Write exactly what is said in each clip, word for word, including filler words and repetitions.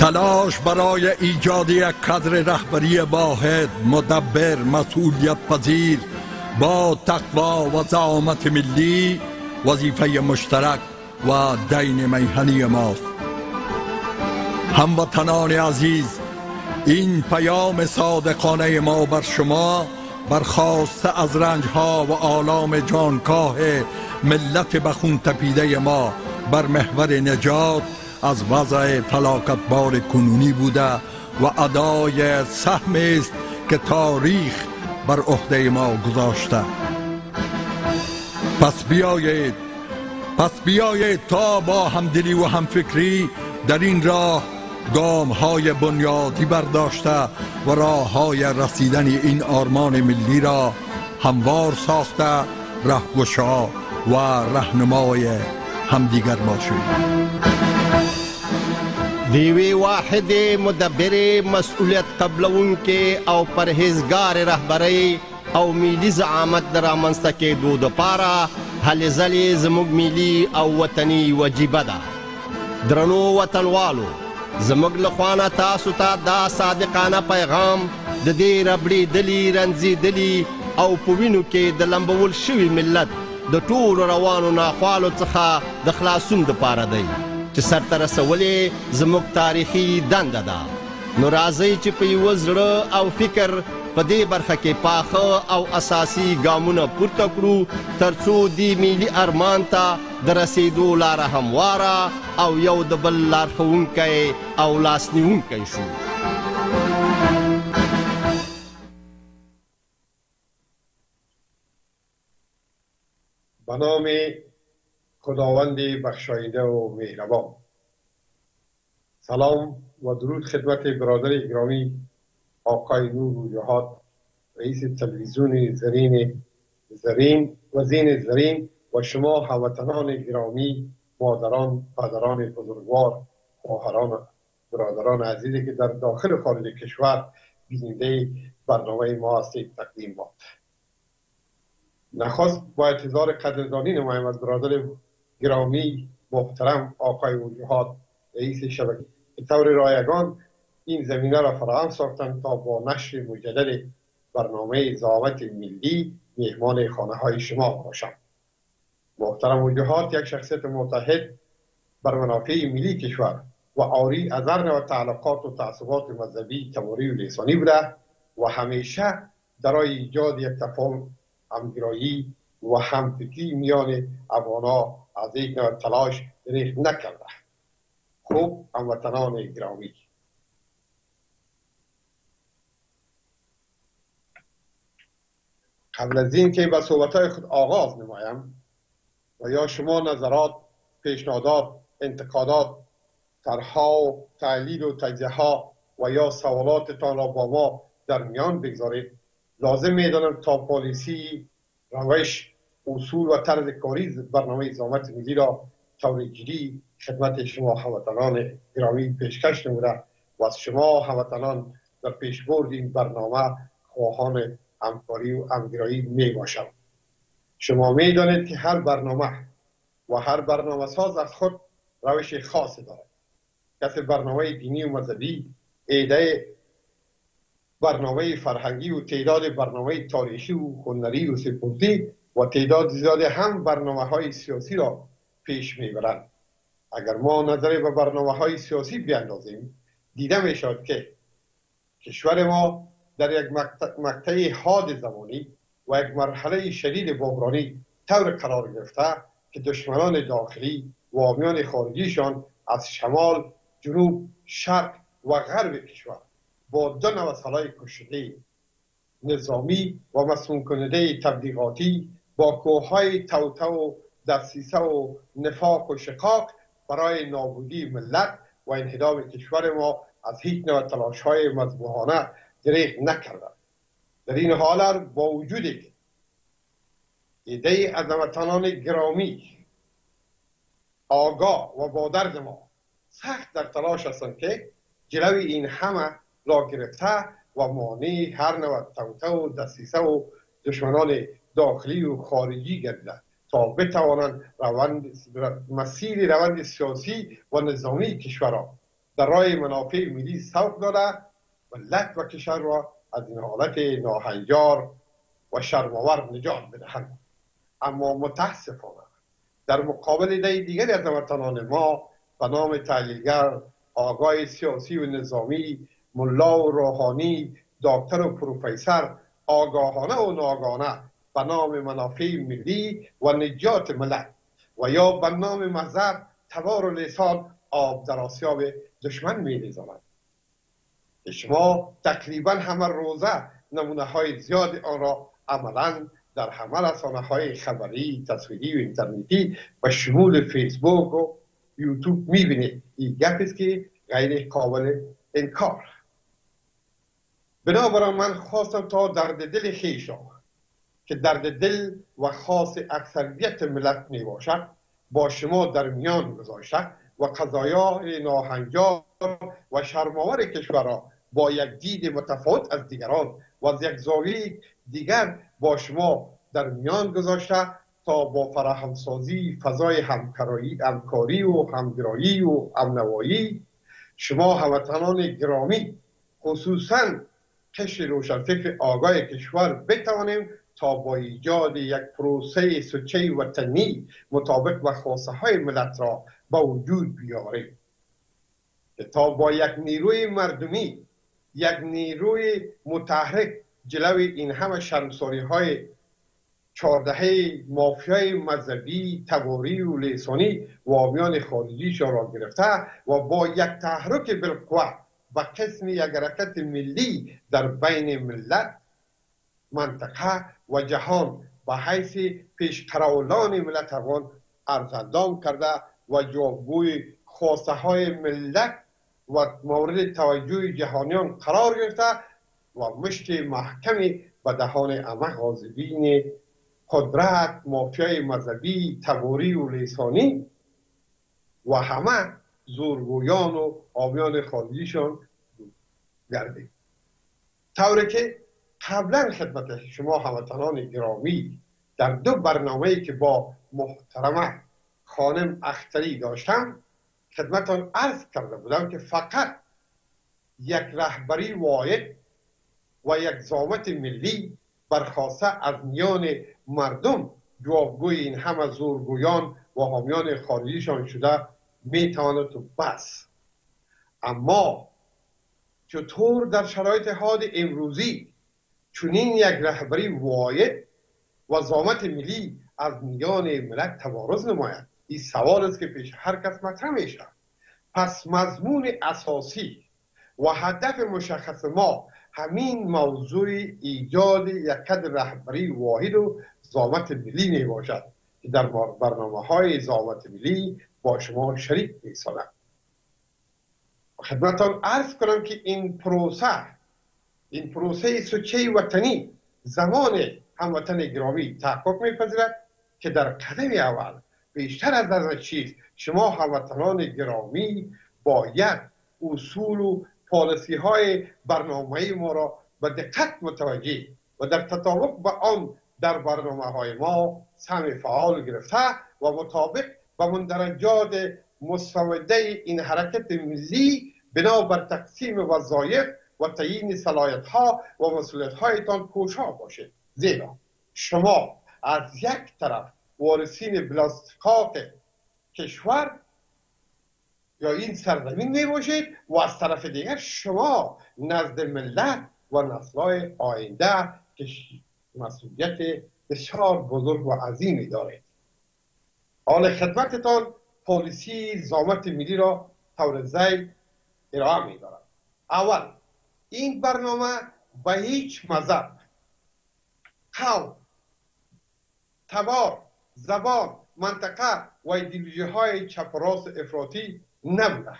تلاش برای ایجاد یک کادر رهبری واحد، مدبر، مسئولیت پذیر با تقوا و زعامت ملی وظیفه مشترک و دین میهنی ماست. هموطنان عزیز، این پیام صادقانه ما بر شما برخاسته از رنجها و آلام جانکاه ملت بخون تپیده ما بر محور نجات از وضع فلاکتبار کنونی بوده و ادای سهم است که تاریخ بر عهده ما گذاشته. پس بیایید پس بیایید تا با همدلی و همفکری در این راه گام های بنیادی برداشته و راه های رسیدن این آرمان ملی را هموار ساخته رهگشا و رهنمای همدیگر باشیم. دیوی واحد مدبر مسئولیت قبلونکي او پرهیزګار رهبری او ملي زعامت در رامنځته کېدو دپاره هلې ځلې زموږ ملي او وطني وجیبه ده. درنو وطنوالو، زموږ له خوا نه تاسو ته دا صادقانه پیغام د دې ربړېدلي رنځېدلي او په وینو کې د لمبول شوي ملت د ټولو روانو ناخوالو څخه د خلاصون دپاره دی چې سرته رسولې زموږ تاریخي دنده ده. نو راځئ چې په یوه زړه او فکر په دې برخه کې پاخه او اساسي ګامونه پورته کړو تر څو دې ملي ارمان ته د رسېدو لاره همواره او یو د بل لارښوونکی او لاسنیونکی شو. به نام خداوند بخشایده و مهربان. سلام و درود خدمت برادر گرامی آقای نور رویهات، رئیس تلویزیون زرین زرین و زین زرین و شما هموطنان گرامی، مادران، پدران بزرگوار، خواهران، برادران عزیزی که در داخل و خارج کشور بیننده برنامه ما هستید. تقدیم باد. نخست با اعتذار قدردانی نمایم از برادر گرامی محترم آقای وجوهات، رئیس شبکه، به طور رایگان این زمینه را فراهم ساختند تا با نشر مجدد برنامه زعامت ملی مهمان خانه های شما باشم. محترم وجوهات یک شخصیت متحد بر منافع ملی کشور و عاری از هر نوع تعلقات و تعصبات مذهبی، تباری و لسانی بوده و همیشه برای ایجاد یک تفاهم، همگرایی و همفکری میان افغان‌ها از یک نوع تلاش دریغ نکرده. خوب هموطنان گرامی، قبل از این که به صحبت‌های خود آغاز نمایم و یا شما نظرات، پیشنهادات، انتقادات، طرح‌ها و تحلیل و تجزیه‌ها و یا سوالاتتان را با ما در میان بگذارید، لازم می‌دانم تا پالیسی، روش، اصول و طرز کاری برنامه زعامت ملی را طور جدی خدمت شما هموطنان گرامی پیشکش نموده و از شما هموطنان در پیشبرد این برنامه خواهان همکاری و همگرایی می باشم. شما می دانید که هر برنامه و هر برنامه ساز از خود روش خاصی دارد. کسی برنامه دینی و مذهبی، ایده برنامه فرهنگی و تعداد برنامه تاریخی و هنری و سپورتی و تعداد زیاد هم برنامه های سیاسی را پیش می برند. اگر ما نظر به برنامه های سیاسی بیاندازیم، دیده می شود که کشور ما در یک مقطع حاد زمانی و یک مرحله شدید بحرانی طور قرار گرفته که دشمنان داخلی و حامیان خارجیشان از شمال، جنوب، شرق و غرب کشور با دو نوع سلاح کشنده نظامی و مسموم کننده تبلیغاتی با کوههای توته و دسیسه و نفاق و شقاق برای نابودی ملت و انهدام کشور ما از هیچ نوع تلاش‌های مذبوحانه دریغ نکردند. در این حال با وجودی که ایده از هموطنان گرامی آگاه و با درد ما سخت در تلاش هستند که جلوی این همه را گرفته و مانع هر نوع توته و دسیسه و دشمنان داخلی و خارجی گردند تا بتوانند روند مسیر روند سیاسی و نظامی کشور را در راه منافع ملی سوق داده ملت و کشور را از این حالت ناهنجار و شرم‌آور نجات بدهند. اما متاسفانه در مقابل ده دیگری از وطنان ما به نام تحلیلگر، آگاه سیاسی و نظامی، ملا و روحانی، دکتر و پروفسور، آگاهانه و ناآگاهانه به نام منافع ملی و نجات ملت و یا به نام مذهب تبار و لسان آب در آسیاب دشمن می‌ریزند. شما تقریبا همه روزه نمونه های زیاد آن را عملا در همه رسانه های خبری، تصویری و اینترنتی و شمول فیسبوک و یوتیوب میبینید. این گپ است که غیر قابل انکار. بنابراین من خواستم تا درد دل خیشا که درد دل و خاص اکثریت ملت می باشد با شما در میان گذاشته و قضایای ناهنجار و شرم‌آور کشور را با یک دید متفاوت از دیگران و از یک زاویه دیگر با شما در میان گذاشته تا با فراهمسازی فضای همکاری همکاری و همگرایی و همنوایی شما هموطنان گرامی خصوصا قشر روشنفکر آگاه کشور بتوانیم تا با ایجاد یک پروسه سوچه وطنی مطابق و خواسته های ملت را با وجود بیاریم که تا با یک نیروی مردمی، یک نیروی متحرک جلوی این همه شرمساری های چهاردهه مافیای مذهبی، تباری و لیسانی و آمیان خارجیشان را گرفته و با یک تحرک بالقوه و قسم یک حرکت ملی در بین ملت، منطقه و جهان به حیث پیشقرولان ملت افغان ارزندام کرده و جوابگوی خواسته های ملت و مورد توجه جهانیان قرار گرفته و مشت محکمی به دهان همه غاضبین قدرت، مافیای مذهبی، تباری و لیسانی و همه زورگویان و آمیان خارجیشان گردید. طوری که قبلا خدمت شما هموطنان گرامی در دو برنامه‌ای که با محترمه خانم اختری داشتم خدمتان عرض کرده بودم که فقط یک رهبری واحد و یک ضابط ملی برخواسته از میان مردم جوابگوی این همه زورگویان و حامیان خارجیشان شده میتواند و بس. اما چطور در شرایط حال امروزی چنین یک رهبری واحد و ضابط ملی از میان ملت تبارز نماید؟ این سوال است که پیش هر کس مطرح میشه. پس مضمون اساسی و هدف مشخص ما همین موضوع ایجاد یک کادر رهبری واحد و ضابط ملی می باشد که در برنامه های ضابط ملی با شما شریک می سازم. خدمتان عرض کنم که این پروسه این پروسه سوچه وطنی زمان هموطن گرامی تحقق می پذیرد که در قدم اول بیشتر از هر چیز شما هموطنان گرامی باید اصول و پالیسی های برنامه ما را به دقت متوجه و در تطابق با آن در برنامه های ما سهم فعال گرفته و مطابق با مندرجات مسوده این حرکت ملی بنا بر تقسیم وظایف و تعیین صلاحیت ها و مسئولیت هایتان کوشا باشید. زیرا شما از یک طرف وارثین بلاستیکات کشور یا این سرزمین می باشید و از طرف دیگر شما نزد ملت و نسل‌های آینده که مسئولیت بسیار بزرگ و عظیمی دارید. حال خدمتتان پالیسی ضابط ملی را طور ذیل ارائه می دارد. اول، این برنامه به هیچ مذهب، قوم، تبار، زبان، منطقه و ایدئولوژی های چپ و راست افراطی نبوده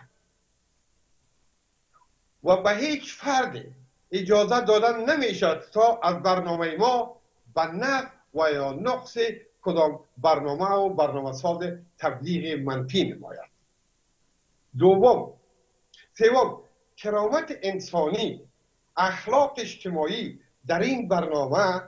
و به هیچ فرد اجازه دادن نمیشد تا از برنامه ما به نفع و یا نقص کدام برنامه و برنامه ساز تبلیغ منفی نماید. دوم، سوم، کرامت انسانی، اخلاق اجتماعی در این برنامه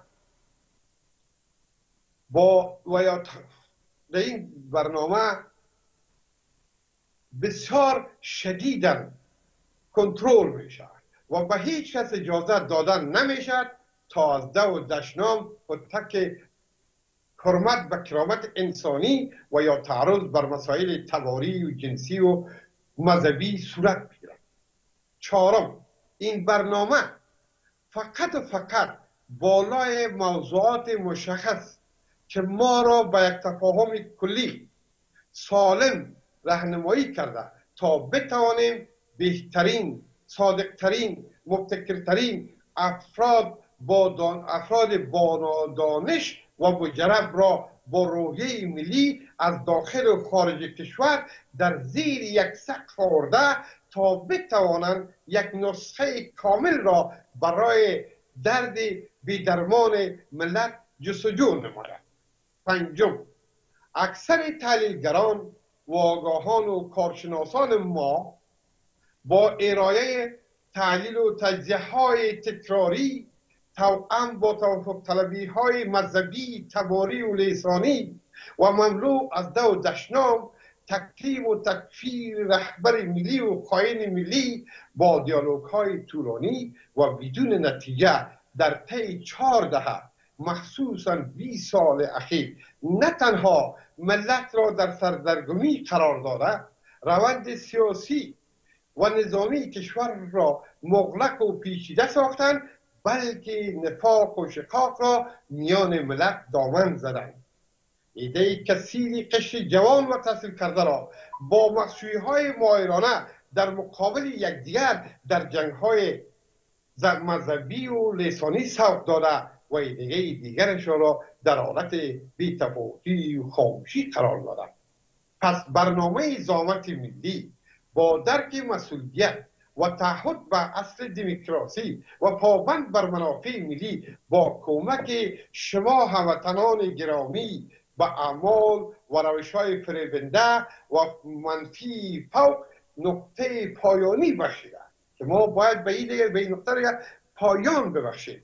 با و یا در این برنامه بسیار شدیداً کنترل می شود و به هیچ کس اجازه دادن نمی شود تا از دو دشنام و تک حرمت و کرامت انسانی و یا تعرض بر مسائل تباری و جنسی و مذهبی صورت بگیرد. چهارم، این برنامه فقط و فقط بالای موضوعات مشخص که ما را به یک تفاهم کلی سالم راهنمایی کرده تا بتوانیم بهترین، صادقترین، مبتکرترین افراد با دان افراد با دانش و مجرب را با روحیه ملی از داخل و خارج کشور در زیر یک سقف آورده تا بتوانند یک نسخه کامل را برای درد بی‌درمان ملت جستجو نمایند. پنجم، اکثر تحلیلگران و آگاهان و کارشناسان ما با ارائه تحلیل و تجزیه های تکراری توأم با توافق طلبی های مذهبی، تباری و لسانی و مملو از دو دشنام تکریم و تکفیر رهبر ملی و خائن ملی با دیالوگ های طولانی و بدون نتیجه در طی چهار دهه مخصوصاً بیست سال اخیر نه تنها ملت را در سردرگمی قرار داده، روند سیاسی و نظامی کشور را مغلق و پیچیده ساختند، بلکه نفاق و شقاق را میان ملت دامن زدند. ایده کثیر قشر جوان و تحصیل کرده را با مخشویی های ماهرانه در مقابل یکدیگر در جنگ های مذهبی و لسانی سوق داده و ایده دیگرش را در حالت بی‌تفاوتی و خاموشی قرار داده. پس برنامه زعامت ملی با درک مسئولیت و تعهد به اصل دموکراسی و پابند بر منافع ملی با کمک شما هموطنان گرامی به اعمال و روش‌های فریبنده و منفی فوق نقطه پایانی بخشیده که ما باید به این دیگر به این نقطه پایان ببخشیم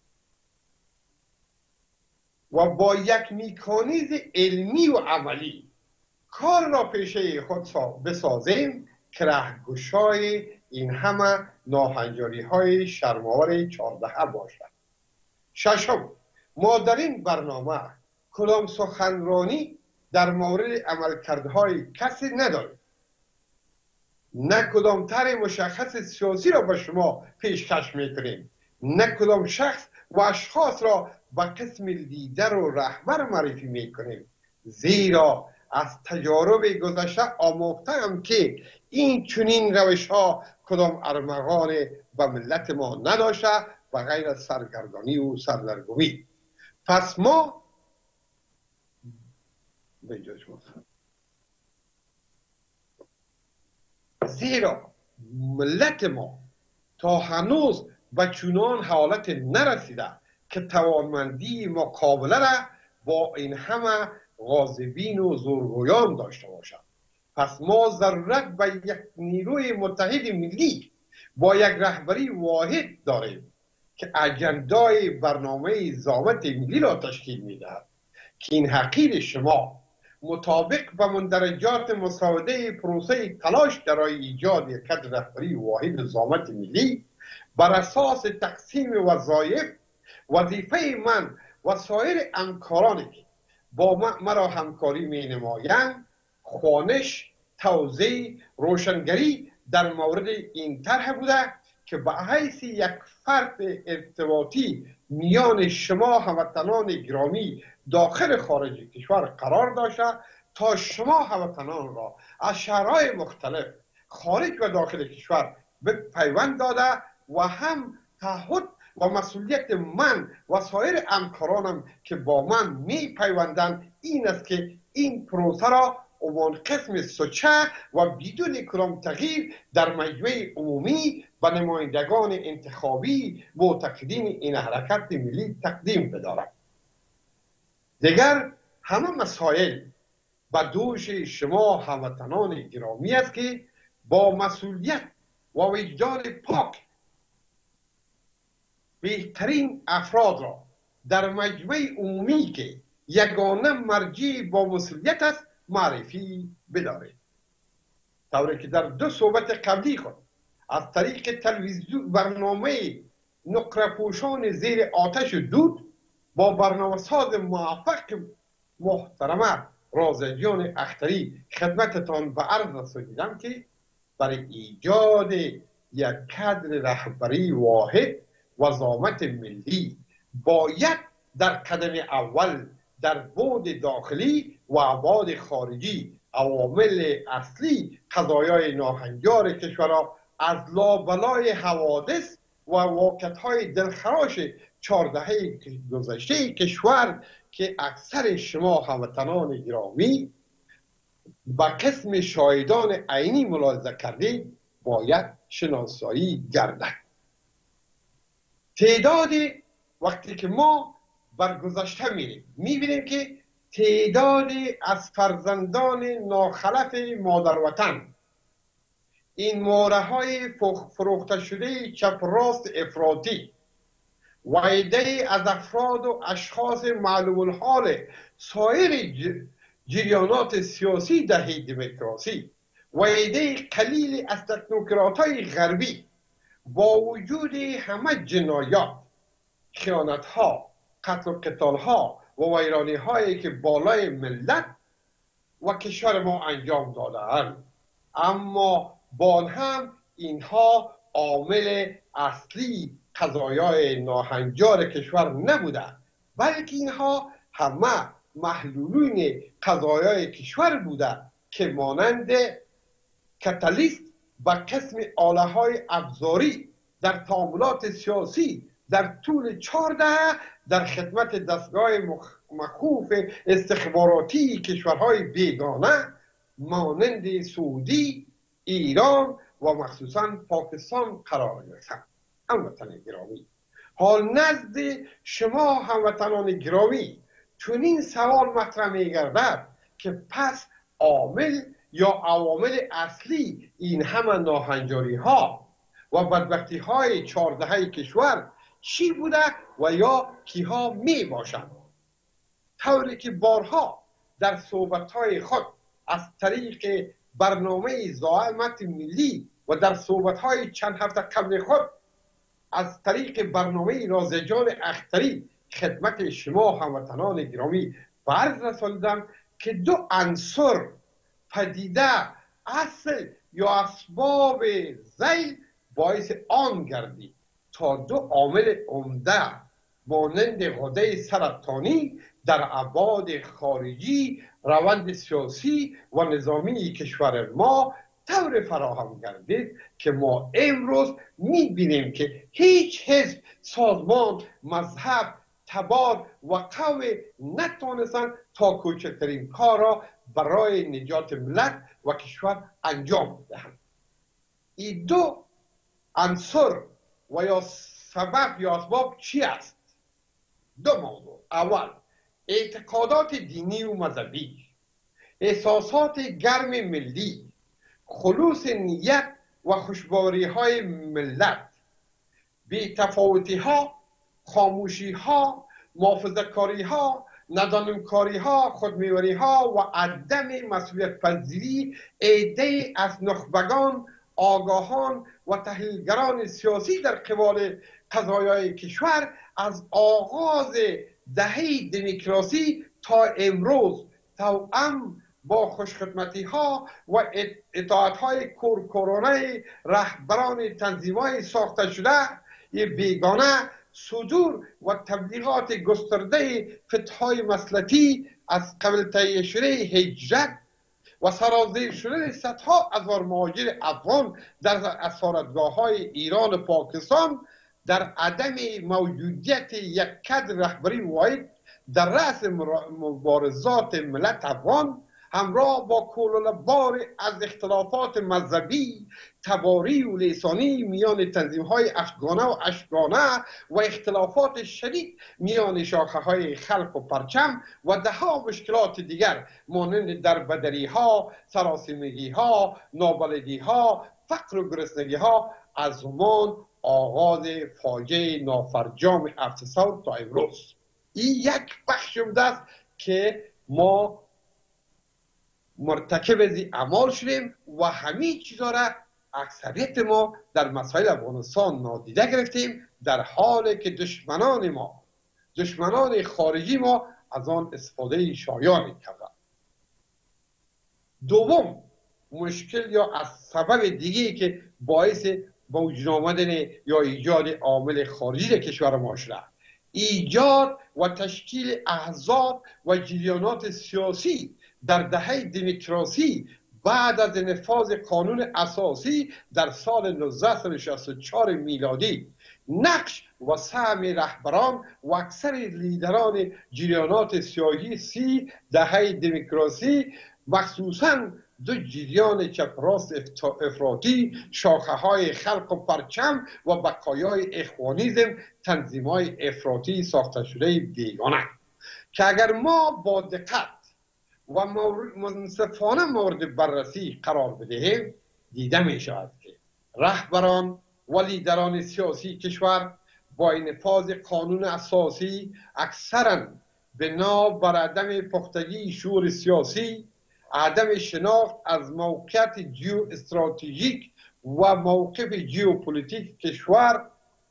و با یک میکانیزم علمی و عملی کار را پیشه خود بسازیم که رهگشای این همه ناهنجاری های شرم‌آور چهاردهه باشد. ششم، ما در این برنامه کدام سخنرانی در مورد عملکردهای کسی نداریم، نه کدام طرح مشخص سیاسی را به شما پیشکش میکنیم، نه کدام شخص و اشخاص را به قسم لیدر و رهبر معرفی میکنیم، زیرا از تجارب گذشته آموختم که این چنین روش ها کدام ارمغان به ملت ما نداشته و غیر از سرگردانی و سردرگمی. پس ما زیرا ملت ما تا هنوز به چنان حالت نرسیده که توانمندی مقابله را با این همه غاضبین و زورگویان داشته باشد. پس ما ضرورت به یک نیروی متحد ملی با یک رهبری واحد داریم که اجندای برنامه زعامت ملی را تشکیل میدهد که این حقیر شما مطابق به مندرجات مسوده پروسه تلاش برای ایجاد یک رهبری واحد زعامت ملی بر اساس تقسیم وظایف وظیفه من و سایر همکارانی که با مرا همکاری می نمایند خوانش، توضیح، روشنگری در مورد این طرح بوده که به حیث یک فرد ارتباطی میان شما هموطنان گرامی داخل خارج کشور قرار داشته تا شما هموطنان را از شهرهای مختلف خارج و داخل کشور به پیوند داده و هم تعهد و مسئولیت من و سایر همکارانم که با من می پیوندند این است که این پروسه را عنوان قسم سوچه و بدون کدام تغییر در مجمع عمومی و نمایندگان انتخابی و تقدیم این حرکت ملی تقدیم بدارم. دیگر همه مسائل به دوش شما هموطنان گرامی است که با مسئولیت و وجدان پاک بهترین افراد را در مجمع عمومی که یگانه مرجع با مسئولیت است معرفی بدارید. طوری که در دو صحبت قبلی خود از طریق تلویزیون برنامه نقره پوشان زیر آتش دود با برنامه ساز موفق محترمه رازه جان اختری خدمتتان به عرض رسانیدم که برای ایجاد یک کادر رهبری واحد و ضامن ملی باید در قدم اول در بعد داخلی و ابعاد خارجی عوامل اصلی قضایای ناهنجار کشور را از لابلای حوادث و واقعیت‌های دلخراش چهار دهه گذشته کشور که اکثر شما هموطنان گرامی با قسم شاهدان عینی ملاحظه کردید باید شناسایی گردد. تعداد وقتی که ما بر گذشته میریم میبینیم که تعداد از فرزندان ناخلف مادر وطن این موره های فروخته شده چپ راست افراطی و عده از افراد و اشخاص معلوم الحال سایر جریانات سیاسی در دموکراسی و عده قلیل از تکنوکرات های غربی با وجود همه جنایات، خیانت ها، قتل و قتال ها و ویرانی هایی که بالای ملت و کشور ما انجام دادند، اما با هم اینها عامل اصلی قضایای ناهنجار کشور نبوده، بلکه اینها همه محلولین قضایای کشور بوده که مانند کاتالیست و قسم آله های ابزاری در تعاملات سیاسی در طول چهارده در خدمت دستگاه مخوف استخباراتی کشورهای بیگانه مانند سعودی، ایران و مخصوصا پاکستان قرار گرفتند. هموطنان گرامی، حال نزد شما هموطنان گرامی چون این سوال مطرح می گردد که پس عامل یا عوامل اصلی این همه ناهنجاری ها و بدبختی های چهاردهه کشور چی بوده و یا کیها می باشند؟ طوری که بارها در صحبت های خود از طریق برنامه ضامن ملی و در صحبت های چند هفته قبل خود از طریق برنامه رازه جان اختری خدمت شما هموطنان گرامی عرض رساندم که دو عنصر پدیده اصل یا اسباب ذیل باعث آن گردید تا دو عامل عمده مانند غده سرطانی در ابعاد خارجی روند سیاسی و نظامی کشور ما طور فراهم گردید که ما امروز میبینیم که هیچ حزب، سازمان، مذهب، تبار و قوم نتوانستند تا کوچکترین کار را برای نجات ملت و کشور انجام دهند. این دو عنصر و یا سبب یا اسباب چی است؟ دو موضوع. اول، اعتقادات دینی و مذهبی، احساسات گرم ملی، خلوص نیت و خوشباری های ملت، بی تفاوتی ها، خاموشی ها، محافظه کاری ها، ندانمکاری ها، خودمیوری ها و عدم مسئولیت پذیری عده از نخبگان، آگاهان و تحلیلگران سیاسی در قبال قضایای کشور از آغاز دهه دموکراسی تا امروز توأم با خوشخدمتی ها و اطاعت های کورکورانه رهبران تنظیم های ساخته شده بیگانه صدور و تبلیغات گسترده فتحهای مسلطی از قبل تهیه شده هجرت و سرازیر شدن صدها هزار مهاجر افغان در اسارتگاه های ایران و پاکستان در عدم موجودیت یک کادر رهبری واحد در رأس مبارزات ملت افغان همراه با کلول بار از اختلافات مذهبی، تباری و لسانی میان تنظیم‌های افغانه و اشغانه و اختلافات شدید میان شاخه‌های خلق و پرچم و ده‌ها مشکلات دیگر مانند دربدری‌ها، سراسیمگی‌ها، نابلدی‌ها، فقر و گرسنگی‌ها از زمان آغاز فاجعه نافرجام هفت سال تا امروز. این یک بخش است که ما مرتکب زی اعمال شدیم و همین چیزا را اکثریت ما در مسائل افغانستان نادیده گرفتیم، در حالی که دشمنان ما، دشمنان خارجی ما از آن استفاده شایانی کردند. دوم مشکل یا از سبب دیگه که باعث با وجود آمدن یا ایجاد عامل خارجی در کشور ما شده، ایجاد و تشکیل احزاب و جریانات سیاسی در دهه دموکراسی بعد از نفاذ قانون اساسی در سال نوزده و شصت و چهار میلادی، نقش و سهم رهبران و اکثر لیدران جریانات سیاسی دهه دموکراسی، مخصوصاً دو جریان چپ راست افراطی، شاخه های خلق و پرچم و بقایای اخوانیزم، تنظیم های افراطی ساخته شده بیگانه، که اگر ما با دقت و منصفانه مورد بررسی قرار بدهیم، دیده می شود که رهبران و لیدران سیاسی کشور با نفاذ قانون اساسی اکثرا بنا بر عدم پختگی شعور سیاسی، عدم شناخت از موقعیت جیو استراتژیک و موقف جیوپولیتیک کشور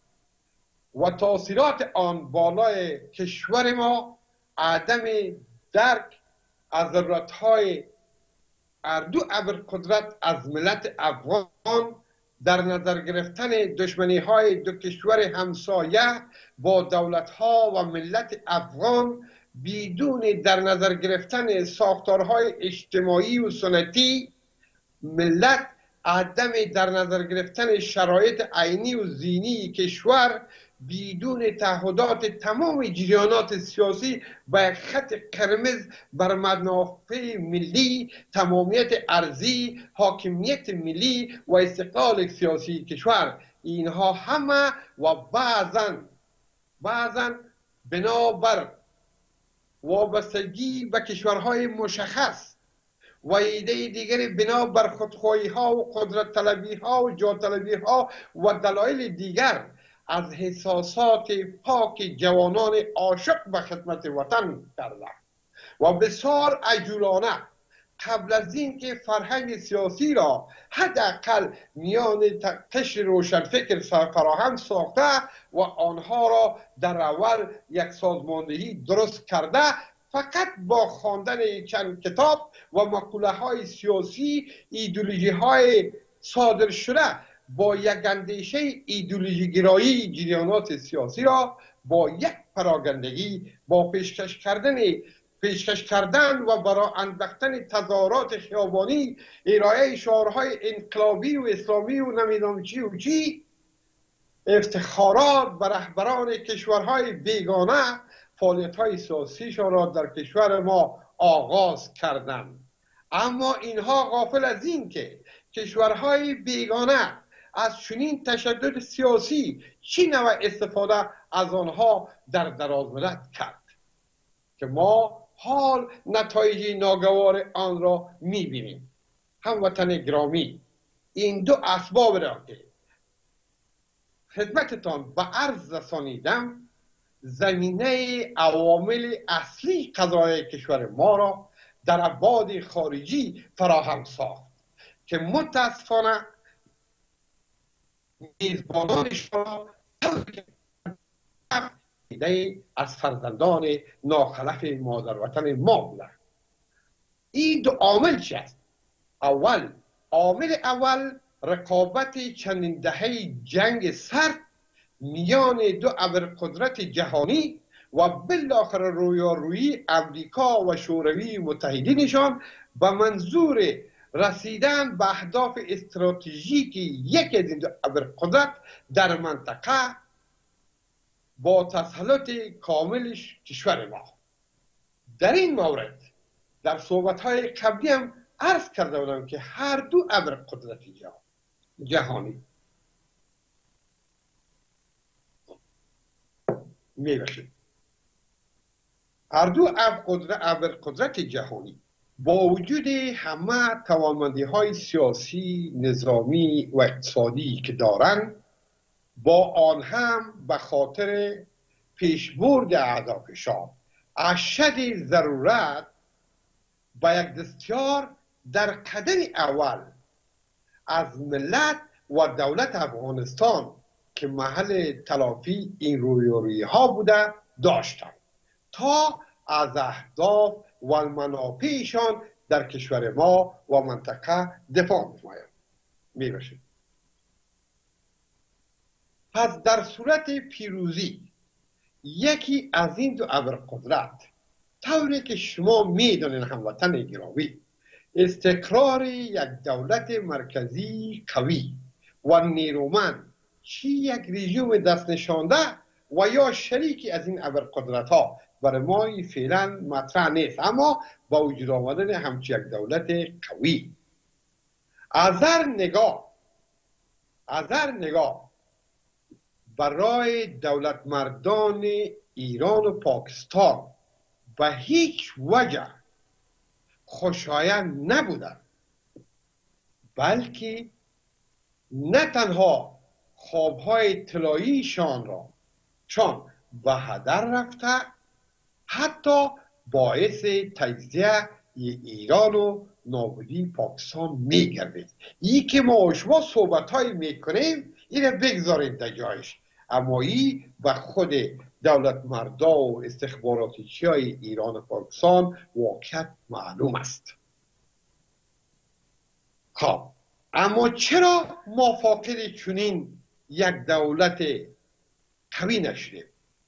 و تاثیرات آن بالای کشور ما، عدم درک از ضرورت‌های اردو ابرقدرت از ملت افغان، در نظر گرفتن دشمنی‌های دو کشور همسایه با دولت‌ها و ملت افغان بدون در نظر گرفتن ساختارهای اجتماعی و سنتی ملت، عدم در نظر گرفتن شرایط عینی و زینی کشور، بدون تعهدات تمام جریانات سیاسی و خط قرمز بر منافع ملی، تمامیت ارضی، حاکمیت ملی و استقلال سیاسی کشور، اینها همه و بعضاً بعضاً بنابر وابستگی به کشورهای مشخص و ایده دیگر بنا بر خودخواهی ها و قدرت طلبی ها و جا طلبی ها و دلایل دیگر از احساسات پاک جوانان عاشق به خدمت وطن کرده و بسیار عجولانه قبل از این که فرهنگ سیاسی را حداقل میان قشر روشنفکر فراهم ساخته و آنها را در اول یک سازماندهی درست کرده، فقط با خواندن چند کتاب و مقوله های سیاسی، ایدئولوژی های صادر شده با یک اندیشه ایدئولوژی گرایی جریانات سیاسی را با یک پراگندگی با پیشکش کردن پیشکش کردن و برای انداختن تظاهرات خیابانی، ارائه شعارهای انقلابی و اسلامی و نمیدونم چی و چی، افتخارات به رهبران کشورهای بیگانه فعالیت‌های سیاسیشان را در کشور ما آغاز کردند. اما اینها غافل از این که کشورهای بیگانه از چنین تشدد سیاسی چی نوع استفاده از آنها در دراز مدت کرد که ما حال نتایج ناگوار آن را می‌بینیم. هموطن گرامی، این دو اسباب را که خدمتتان به عرض رسانیدم زمینه عوامل اصلی قضای کشور ما را در ابعاد خارجی فراهم ساخت که متاسفانه میزبانانشان از فرزندان ناخلف مادر وطن ما بودند. این دو عامل چی است؟ اول، عامل اول رقابت چندین دهه جنگ سرد میان دو ابرقدرت جهانی و بالاخره رویارویی امریکا و شوروی متحدینشان به منظور رسیدن به اهداف استراتژیک یکی از این دو ابرقدرت در منطقه با تسلط کاملش کشور ما. در این مورد در صحبت‌های قبلی هم عرض کرده بودم که هر دو ابرقدرت جهانی میبخشید هر دو ابرقدرت جهانی با وجود همه توانمندی های سیاسی، نظامی و اقتصادی که دارند، با آن هم به خاطر پیشبرد اهدافشان اشد ضرورت با یک دستیار در قدم اول از ملت و دولت افغانستان که محل تلافی این رویارویی ها بوده داشتند تا از اهداف و منافعشان در کشور ما و منطقه دفاع نمایند. می باشید. پس در صورت پیروزی یکی از این دو ابرقدرت، طوری که شما میدونین هموطن گرامی، استقرار یک دولت مرکزی قوی و نیرومند، چی یک رژیم دست نشانده و یا شریکی از این ابرقدرت ها برای ما فعلا مطرح نیست، اما با وجود آمدن همچی یک دولت قوی از هر نگاه از هر نگاه برای دولت مردان ایران و پاکستان به هیچ وجه خوشایند نبودند، بلکه نه تنها خوابهای طلاییشان را چون به هدر رفته، حتی باعث تجزیه ایران و نابودی پاکستان میگردید. این که ما شما صحبت های میکنیم این بگذارید در جایش، اما این به خود دولت مردا و استخباراتیچی های ایران و پاکستان واقعیت معلوم است. خب اما چرا ما فاقد چنین یک دولت قوی نشدیم؟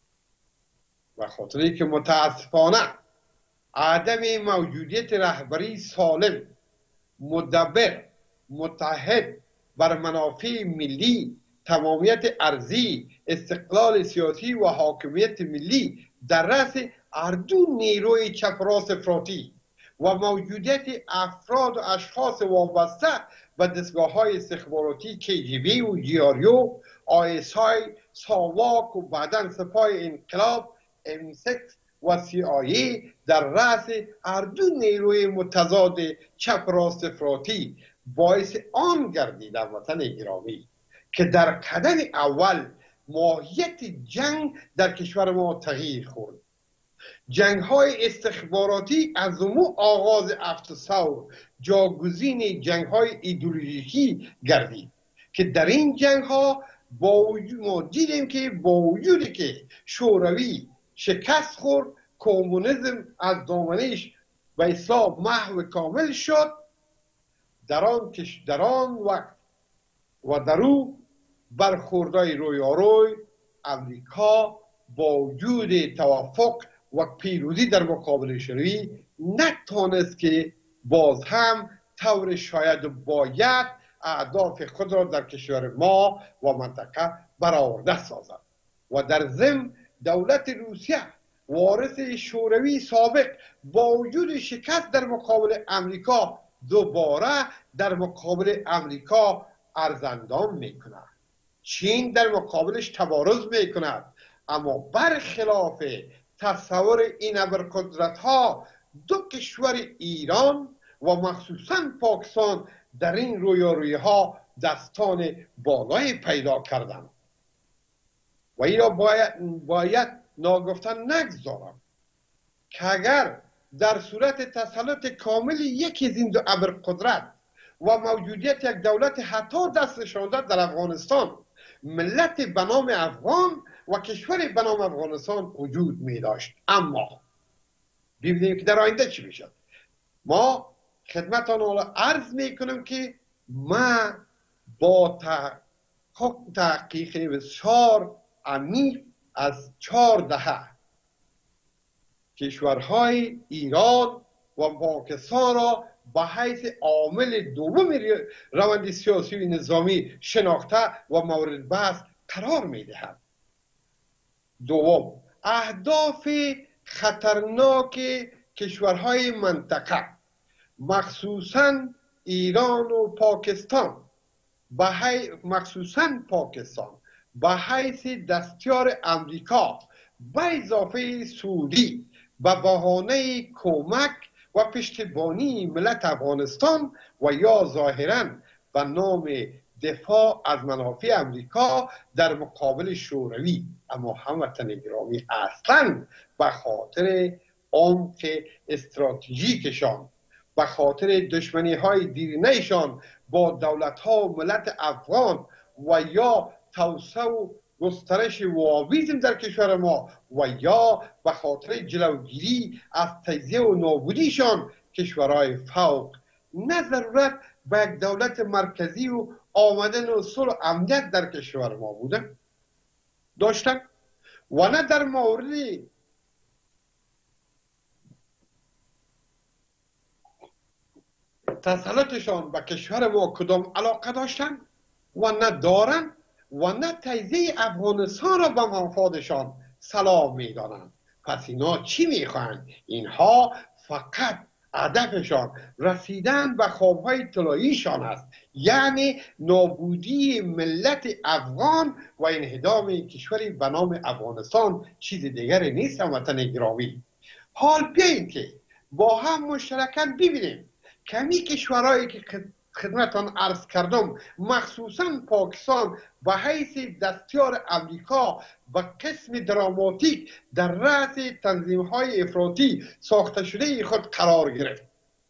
و خاطری که متاسفانه عدم موجودیت رهبری سالم، مدبر، متحد بر منافع ملی، تمامیت ارضی، استقلال سیاسی و حاکمیت ملی در رأس هر دو نیروی چپ راست افراطی و موجودیت افراد و اشخاص وابسته به دستگاه های استخباراتی کی جی بی و جی آر یو، آی اس آی، ساواک و بعداً سپاه انقلاب، ام سیکس و سی آی ای در رأس هر دو نیروی متضاد چپ راست افراطی باعث آن گردید در وطن گرامی که در قدم اول ماهیت جنگ در کشور ما تغییر خورد. جنگ های استخباراتی از امو آغاز هفت ثور جاگزین جنگ های ایدئولوژیکی گردید که در این جنگ ها با وجود ما دیدیم که با وجودی که شوروی شکست خورد، کمونیسم از دامنش به اسلام محو کامل شد، در آن در آن وقت و در او برخوردهای رویاروی امریکا با وجود توافق و پیروزی در مقابل شوروی نتوانست که باز هم طور شاید باید اهداف خود را در کشور ما و منطقه برآورده سازد. و در ضمن دولت روسیه وارث شوروی سابق با وجود شکست در مقابل امریکا دوباره در مقابل امریکا ارزندان میکند. چین در مقابلش تبارز میکند، اما برخلاف تصور این ابرقدرت ها دو کشور ایران و مخصوصا پاکستان در این رویارویی ها دستان بالای پیدا کردند و این را باید, باید ناگفتن نگذارم که اگر در صورت تسلط کامل یکی از این دو ابرقدرت و موجودیت یک دولت حتی دست نشانده در افغانستان، ملت به نام افغان و کشور به نام افغانستان وجود می داشت. اما ببینیم که در آینده چی میشد. ما خدمتان حالا عرض می کنم که ما با تحقیق بسیار عمیق از چهار دهه کشورهای ایران و پاکستان را به حیث عامل دوم روند سیاسی و نظامی شناخته و مورد بحث قرار می دهد. دوم، اهداف خطرناک کشورهای منطقه مخصوصاً ایران و پاکستان به حیث مخصوصاً پاکستان به حیث دستیار امریکا به اضافه سعودی به بهانه کمک و پشتیبانی ملت افغانستان و یا ظاهراً به نام دفاع از منافع امریکا در مقابل شوروی، اما هموطن گرامی اصلاً به خاطر عمق استراتژیکشان به خاطر دشمنی های دیرینهشان با دولت ها و ملت افغان و یا توسعه و گسترش وابیزم در کشور ما و یا به خاطر جلوگیری از تجزیه و نابودیشان کشورهای فوق نه ضرورت به یک دولت مرکزی و آمدن و صلح و امنیت در کشور ما بودن داشتن و نه در مورد تسلطشان به کشور ما کدام علاقه داشتن و نه دارن و نه تجزیه افغانستان را به منفعتشان سلام میدانند. پس اینا چی میخواهند؟ اینها فقط هدفشان رسیدن به خوابهای طلاییشان است، یعنی نابودی ملت افغان و انهدام کشوری به نام افغانستان. چیز دیگری نیست. هموطن گرامی، حال بیایید که با هم مشترکاً ببینیم کمی کشورهایی که خدمتان عرض کردم، مخصوصاً پاکستان به حیث دستیار امریکا و قسم دراماتیک در رأس تنظیم‌های افراطی ساخته شده خود قرار گرفت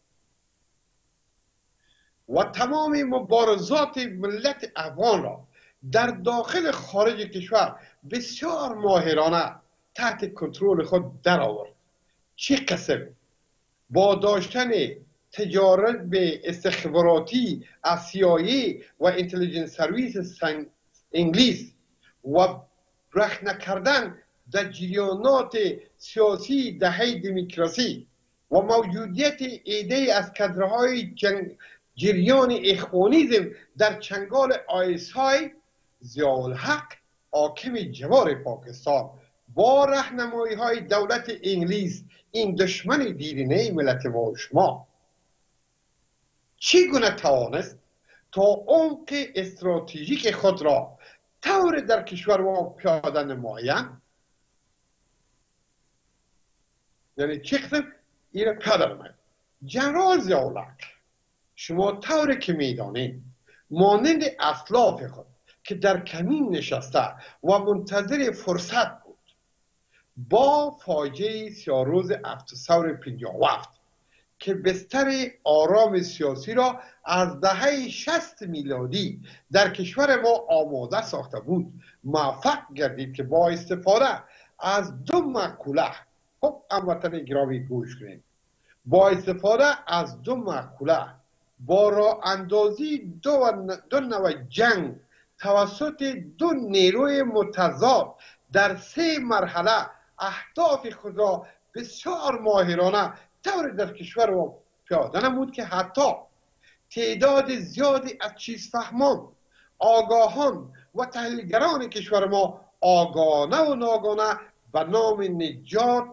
و تمام مبارزات ملت افغان را در داخل خارج کشور بسیار ماهرانه تحت کنترل خود درآورد. چه قسم؟ با داشتن تجارت به استخباراتی از سی آی ای و اینتلیجنس سرویس انگلیس و رخنه کردن در جریانات سیاسی دهه دموکراسی و موجودیت ایده از کادرهای جریان اخوانیزم در چنگال آیسای، ضیاءالحق حاکم جوار پاکستان با راهنمایی های دولت انگلیس، این دشمن دیرینه ملت ما و شما، چگونه توانست تا عمق استراتژیک خود را طور در کشور ما پیاده نمایند؟ یعنی چه قسم این را پیاده نمایند؟ جنرال ضیاءالحق، شما طوری که میدانید مانند اسلاف خود که در کمین نشسته و منتظر فرصت بود، با فاجعه سیاروز هفت ثور پنجاه و هفت که بستر آرام سیاسی را از دهه شصت میلادی در کشور ما آماده ساخته بود، موفق گردید که با استفاده از دو مقوله، خب هموطن گرامی گوش کنید، با استفاده از دو مقوله با راه اندازی دو, دو نوع جنگ توسط دو نیروی متضاد در سه مرحله اهداف خود را بسیار ماهرانه طور در کشور ما پیاده نمود که حتی تعداد زیادی از چیزفهمان، آگاهان و تحلیلگران کشور ما آگاهانه و ناگاهانه به نام نجات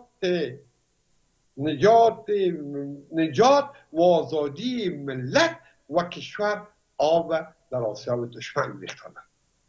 نجات نجات و آزادی ملت و کشور آب در آسیاب دشمن ریختند.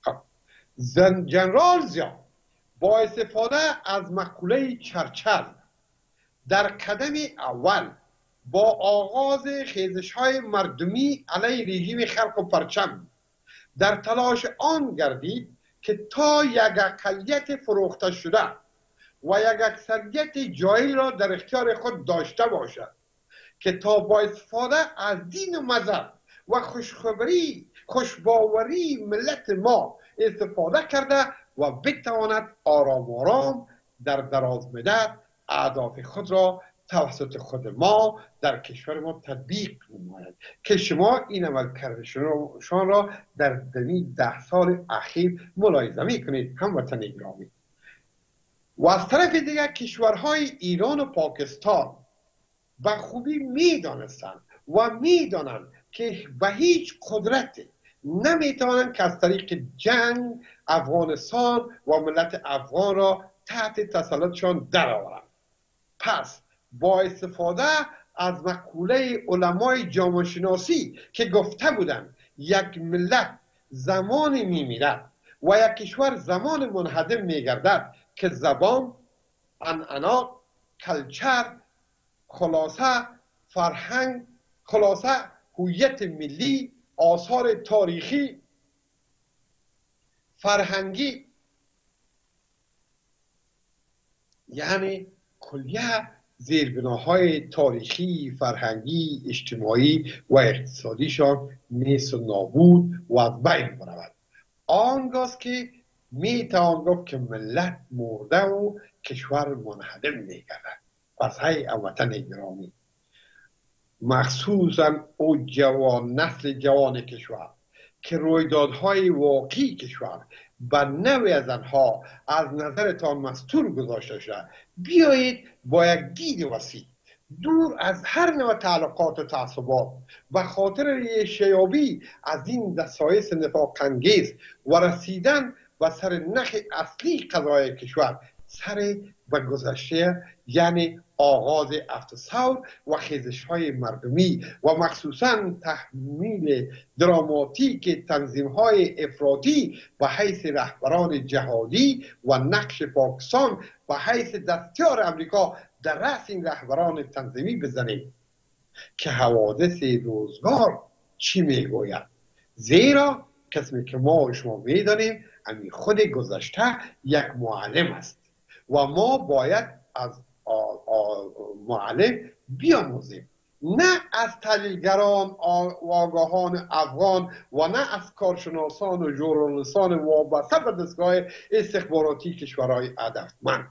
جنرال ضیاء با استفاده از مقوله چرچل در قدم اول با آغاز خیزش های مردمی علیه رژیم خلق و پرچم در تلاش آن گردید که تا یک اقلیت فروخته شده و یک اکثریت جاهل را در اختیار خود داشته باشد که تا با استفاده از دین و مذهب و خوشخبری خوشباوری ملت ما استفاده کرده و بتواند آرام آرام در دراز مدت اهداف خود را توسط خود ما در کشور ما تطبیق نماید که شما این عمل کردشان را در دنی ده سال اخیر ملاحظه میکنید هموطن گرامی. و از طرف دیگر کشورهای ایران و پاکستان به خوبی میدانستند و میدانند که به هیچ قدرت نمیتوانند که از طریق جنگ افغانستان و ملت افغان را تحت تسلطشان درآورند. پس با استفاده از مقوله علمای جامعه شناسی که گفته بودند یک ملت زمانی میمیرد و یک کشور زمان منهدم میگردد که زبان، عنعنات، کلچر، خلاصه فرهنگ، خلاصه هویت ملی، آثار تاریخی، فرهنگی، یعنی کلیه زیربناهای تاریخی، فرهنگی، اجتماعی و اقتصادیشان نیست و نابود و از بین برود. آنگاست که می توان گفت که ملت مرده و کشور منهدم می گردد. پس های وطن گرامی، مخصوصا او جوان نسل جوان کشور که رویدادهای واقعی کشور بر نوی از آنها از نظرتان مستور گذاشته شده، بیایید با یک دید وسیع دور از هر نوع تعلقات و تعصبات و خاطر ریشه‌یابی از این دسایس نفاق انگیز و رسیدن و سر نخ اصلی قضای کشور سر به گذشته، یعنی آغاز هفت ثور و خیزش های مردمی و مخصوصا تحمیل دراماتیک تنظیم های افراطی به حیث رهبران جهادی و نقش پاکستان به حیث دستیار امریکا در رأس این رهبران تنظیمی بزنیم که حوادث روزگار چی میگوید. زیرا قسمی که ما و شما میدانیم امی خود گذشته یک معلم است و ما باید از معلم بیاموزیم، نه از تحلیلگران و آگاهان افغان و نه از کارشناسان و ژورنالیستان وابسته به دستگاه استخباراتی کشورهای هدفمند.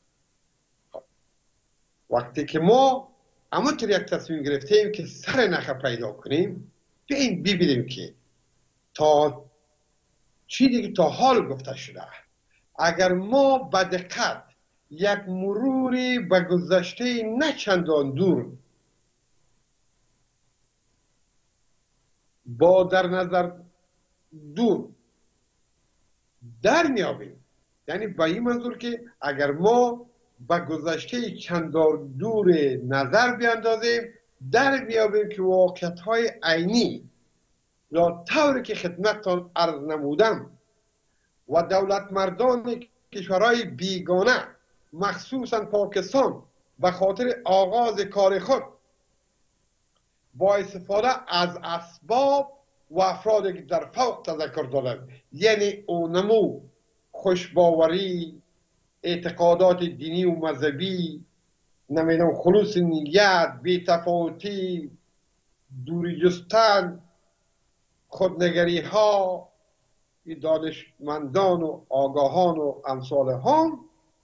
وقتی که ما همونطور یک تصمیم گرفتیم که سر نخ پیدا کنیم، بیاییم ببینیم که تا چی دیگه تا حال گفته شده، اگر ما به دقت یک مروری به گذشته نه چندان دور با در نظر دور در میابیم، یعنی با این منظور که اگر ما به گذشته چندان دور نظر بیاندازیم، در میابیم که واقعیت های عینی یا طوری که خدمتتان عرض نمودم و دولت مردان کشورهای بیگانه مخصوصا پاکستان به خاطر آغاز کار خود با استفاده از اسباب و افرادی که در فوق تذکر دارند، یعنی اونمو خوشباوری، اعتقادات دینی و مذهبی، نمیدونم خلوص نیت، بی‌تفاوتی، دوری جستن، خودنگری ها، دانشمندان و آگاهان و امثال هم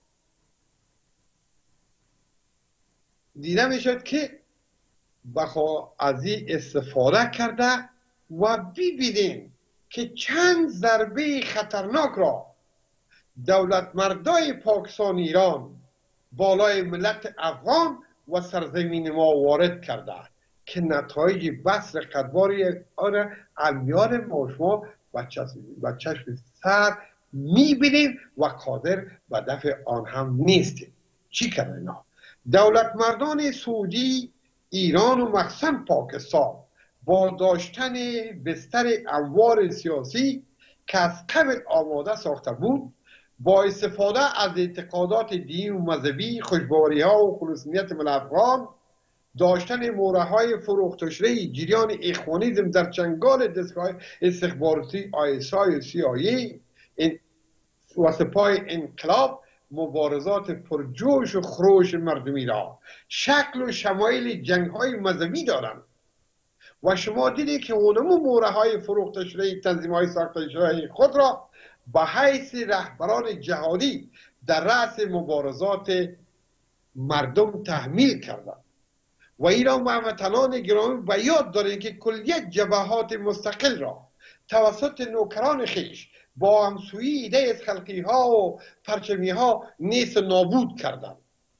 دیده میشد که بخوا از این استفاده کرده و ببینیم که چند ضربه خطرناک را دولت مردای پاکستان ایران بالای ملت افغان و سرزمین ما وارد کرده که نتایج بس رقتباری آن امیال ما شما و چشم سر میبینیم و قادر به دفع آن هم نیستیم. چی کرده اینا؟ دولت مردان سعودی، ایران و مخصوصا پاکستان با داشتن بستر اموال سیاسی که از قبل آماده ساخته بود، با استفاده از اعتقادات دینی و مذهبی، خوشباوری ها و خلوص نیت ملت افغان، داشتن موره های فروختشره جریان اخوانیزم در چنگال دستگاه استخباراتی آی اس آی و سی آی ای و سپاه انقلاب، مبارزات پرجوش و خروش مردمی را شکل و شمایل جنگ های مذهبی دارند و شما دیدید که اونمو موره های فروختشره تنظیم های ساختشره خود را به حیث رهبران جهادی در رأس مبارزات مردم تحمیل کردند و ایران و هموطنان گرامی به یاد دارید که کلیت جبهات مستقل را توسط نوکران خیش با همسویی ایده از خلقی ها و پرچمی ها نیست نابود کردند.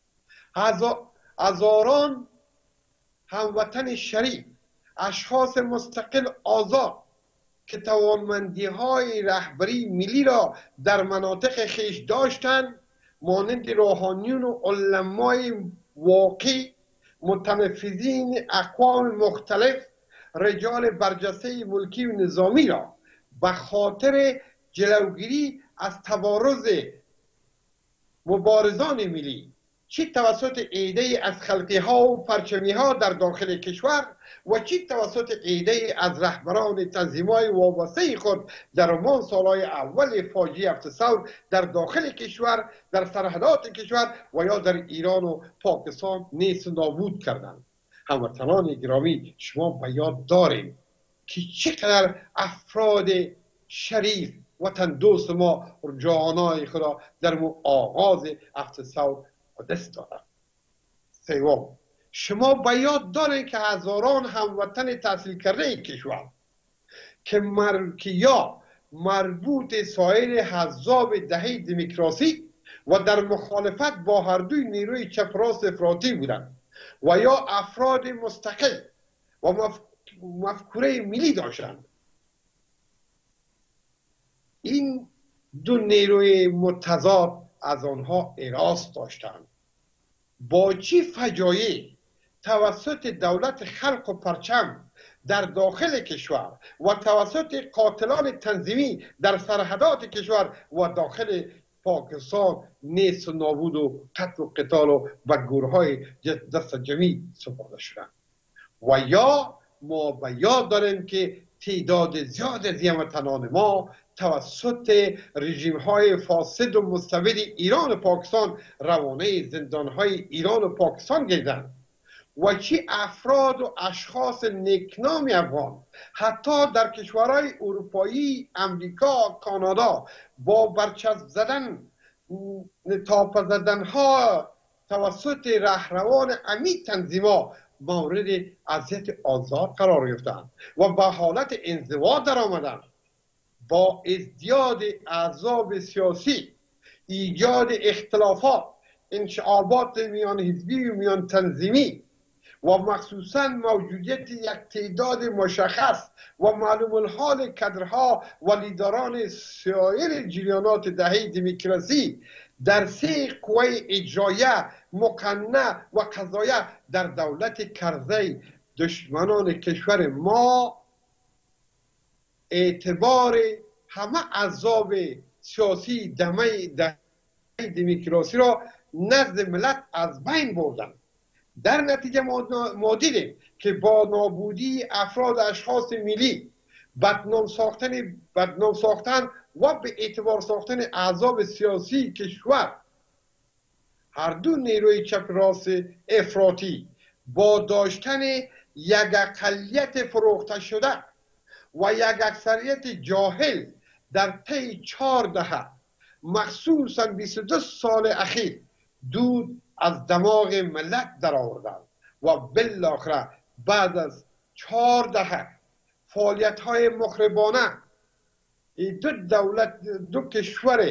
هزاران هموطن شریف، اشخاص مستقل آزاد که توانمندی های رهبری ملی را در مناطق خیش داشتند، مانند روحانیون و علمای واقعی، متنفذین اقوام مختلف، رجال برجسته ملکی و نظامی را به خاطر جلوگیری از تبارز مبارزان ملی چی توسط عده از خلقی ها و پرچمی ها در داخل کشور و چی توسط عده از رهبران تنظیم های وابسته خود در همان سالهای اول فاجعه هفت ثور در داخل کشور، در سرحدات کشور و یا در ایران و پاکستان نیست نابود کردند. هموطنان گرامی، شما به یاد دارید که چقدر افراد شریف وطن دوست ما جوانای خدا در مو آغاز هفت ثور دست دارند. سوم، شما به یاد دارید که هزاران هموطن تحصیل کرده کشور که, مر... که یا مربوط سایر حزاب دهه دموکراسی و در مخالفت با هر دوی نیروی چپ راست افراطی بودند و یا افراد مستقل و مف... مفکوره ملی داشتند، این دو نیروی متضاد از آنها اراست داشتند. با چی فجایعی توسط دولت خلق و پرچم در داخل کشور و توسط قاتلان تنظیمی در سرحدات کشور و داخل پاکستان نیست و نابود و قتل و قتال و به گورهای دست جمعی سپرده شدند. و یا ما به یاد داریم که تعداد زیاد از هموطنان ما توسط رژیم های فاسد و مستبد ایران و پاکستان روانه زندان های ایران و پاکستان گردند و چی افراد و اشخاص نیکنام افغان حتی در کشورهای اروپایی، امریکا، کانادا با برچسب زدن تاپ زدن ها توسط رهروان امی تنظیما مورد اذیت آزار قرار گرفتند و به حالت انزوا در آمدند. با ازدیاد احزاب سیاسی، ایجاد اختلافات، انشعابات میان حزبی و میان تنظیمی و مخصوصا موجودیت یک تعداد مشخص و معلوم الحال کادرها و لیدران سایر جریانات دهه دموکراسی در سه قوه اجرایه، مقننه و قضایه در دولت کرزی دشمنان کشور ما اعتبار همه احزاب سیاسی دمه دموکراسی را نزد ملت از بین بردند. در نتیجه ما دیدیم که با نابودی افراد اشخاص ملی، بدنام ساختن بدنام ساختن و به اعتبار ساختن احزاب سیاسی کشور، هر دو نیروی چپ راست افراطی با داشتن یک اقلیت فروخته شده و یک اکثریت جاهل در طی چهار دهه مخصوصا بیست و دو سال اخیر دود از دماغ ملت در آوردند و بالاخره بعد از چهار دهه فعالیت های مخربانه دو دولت دو کشور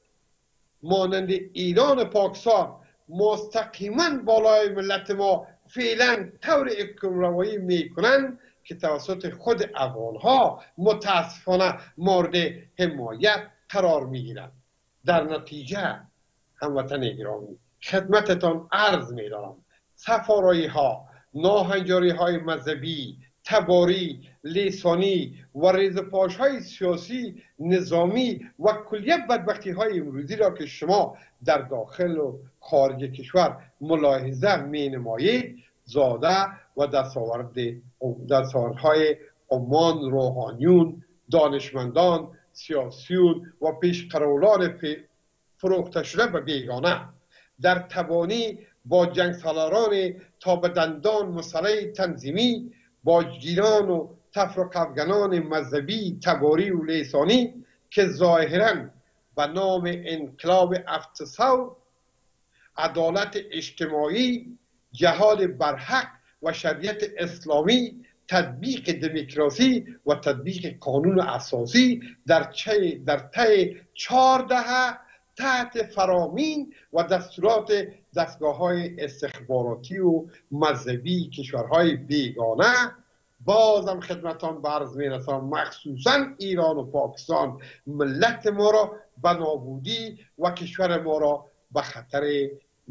مانند ایران و پاکستان مستقیما بالای ملت ما فعلا طور حکمروایی میکنند که توسط خود افغان ها متاسفانه مورد حمایت قرار میگیرند. در نتیجه هموطن گرامی، خدمتتان عرض می‌دارم سفارایی ها، ناهنجاری های مذهبی، تباری، لیسانی و ریزپاش های سیاسی، نظامی و کلیه بدبختی های امروزی را که شما در داخل و خارج کشور ملاحظه می نمایید زاده و دستاورد دستاوردهای عمان روحانیون، دانشمندان، سیاسیون و پیشقرولان فروخته شده به بیگانه در تبانی با جنگ سالاران تا به دندان مسلح تنظیمی، با گیران و تفرق افغانان مذهبی، تباری و لیسانی که ظاهراً به نام انقلاب هفت ثور عدالت اجتماعی، جهاد برحق و شریعت اسلامی، تطبیق دموکراسی و تطبیق قانون اساسی در چه در طی چهار دهه تحت فرامین و دستورات دستگاه‌های استخباراتی و مذهبی کشورهای بیگانه بازم خدمتان عرض می‌رسانم مخصوصا ایران و پاکستان ملت ما را به نابودی و کشور ما را به خطر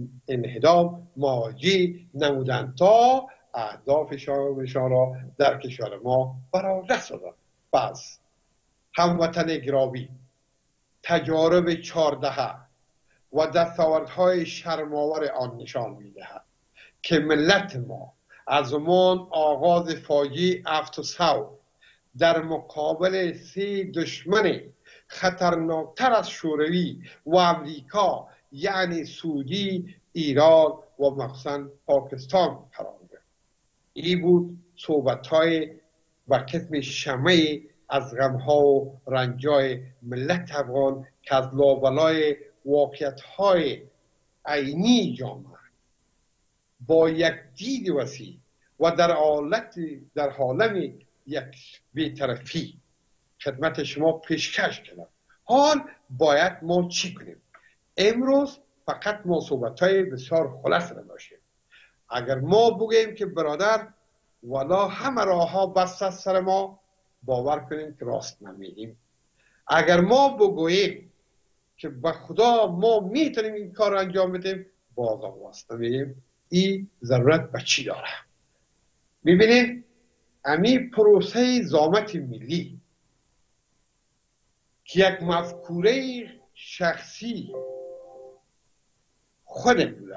انهدام مواجه نمودند تا اهدافشان را در کشور ما برآورده رساندند. پس هموطن گرامی، تجارب چهارده و دستاوردهای شرم‌آور آن نشان می‌دهد که ملت ما از زمان آغاز فاجعه هفت و ثور در مقابل سه دشمن خطرناکتر از شوروی و امریکا یعنی سعودی، ایران و مخصوصا پاکستان قرار گرفت. این بود صحبت‌های و کتم شمع از غم‌ها و رنج‌های ملت افغان که از لابلای واقعیت‌های عینی جامعه با یک دید وسیع و در حالت در حالم یک بی‌طرفی خدمت شما پیشکش کردم. حال باید ما چی کنیم؟ امروز فقط ما صحبت‌های بسیار خلاص را داشتیم. اگر ما بگیم که برادر والا همه راه ها بسته است سر ما، باور کنیم که راست نمیگیم. اگر ما بگوییم که به خدا ما میتونیم این کار انجام بدیم، باز هم راست نمیگیم. این ضرورت به چی داره؟ میبینید امی پروسه زامت ملی که یک مفکوره شخصی خود بوده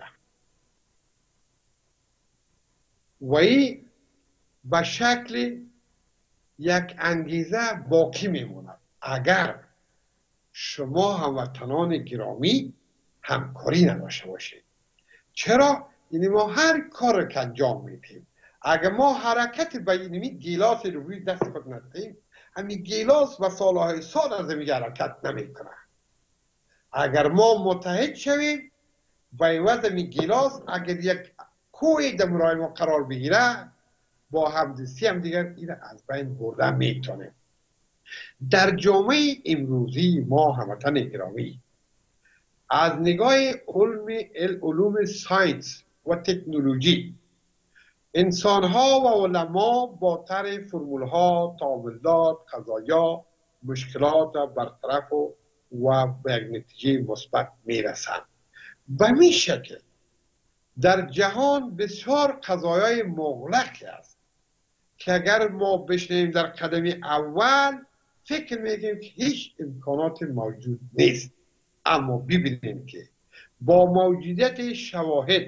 و این به شکل یک انگیزه باقی میموند اگر شما هموطنان گرامی همکاری نداشته باشید. چرا؟ یعنی ما هر کار که انجام میدیم اگر ما حرکت به اینمی گیلاس رو روی دست خود ندهیم، همین گیلاس و سالهای سال از این حرکت نمیکنه. اگر ما متحد شویم به عوض می گیلاس اگر یک کوی در برای ما قرار بگیره با همدستی هم دیگر این از بین برده میتونه. در جامعه امروزی ما هموطن گرامی از نگاه علم علوم ساینس و تکنولوژی انسان ها و علما با طرح فرمول ها، تعاملات، قضایا مشکلات برطرف و, و به یک نتیجه مثبت میرسند. به می شکل در جهان بسیار قضایای مغلقی است که اگر ما بشنیم در قدم اول فکر میکنیم که هیچ امکانات موجود نیست، اما ببینیم که با موجودیت شواهد،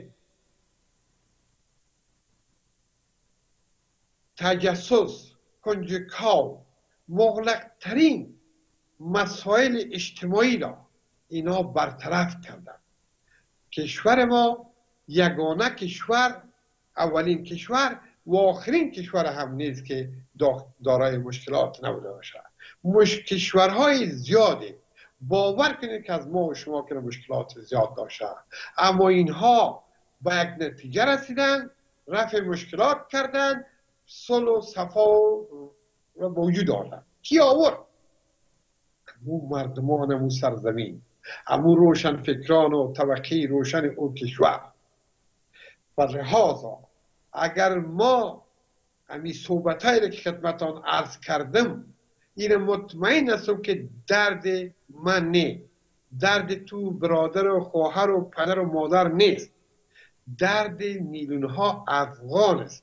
تجسس، کنجکاو، مغلق ترین مسائل اجتماعی را اینا برطرف کردن. کشور ما یگانه کشور، اولین کشور و آخرین کشور هم نیست که دارای مشکلات نبوده باشد. مش... کشورهای زیادی باور کنید که از ما و شما که مشکلات زیاد داشته، اما اینها به یک نتیجه رسیدن، رفع مشکلات کردن، صلح و صفا و وجود آوردن. کی آورد؟ امو مردمان امو سرزمین، امو روشن فکران و طبقه روشن او کشور. و لحاظا اگر ما امی صحبتایی را که خدمتان عرض کردم این مطمئن هستم که درد من نه، درد تو برادر و خواهر و پدر و مادر نیست، درد میلیون ها افغان است